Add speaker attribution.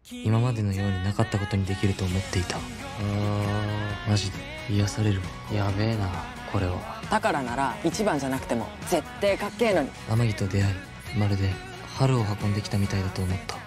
Speaker 1: 今までのようになかったことにできると思っていた。マジで癒されるわ。やべえなこれは。
Speaker 2: だからなら一番じゃなくても絶対かっけえのに。
Speaker 1: 天城と出会い、まるで春を運んできたみたいだと思った。